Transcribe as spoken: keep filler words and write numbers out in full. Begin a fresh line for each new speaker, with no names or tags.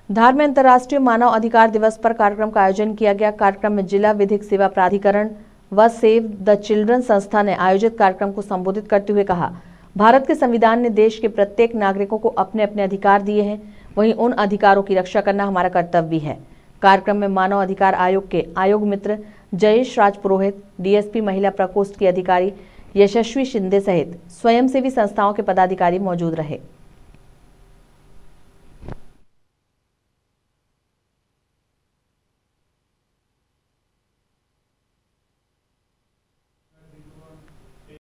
धार में अंतर्राष्ट्रीय मानव अधिकार दिवस पर कार्यक्रम का आयोजन किया गया। कार्यक्रम में जिला विधिक सेवा प्राधिकरण व सेव द चिल्ड्रन संस्था ने आयोजित कार्यक्रम को संबोधित करते हुए कहा, भारत के संविधान ने देश के प्रत्येक नागरिकों को अपने अपने अधिकार दिए हैं, वहीं उन अधिकारों की रक्षा करना हमारा कर्तव्य भी है। कार्यक्रम में मानव अधिकार आयोग के आयोग मित्र जयेश राज पुरोहित, डीएसपी महिला प्रकोष्ठ की अधिकारी यशस्वी शिंदे सहित स्वयंसेवी संस्थाओं के पदाधिकारी मौजूद रहे।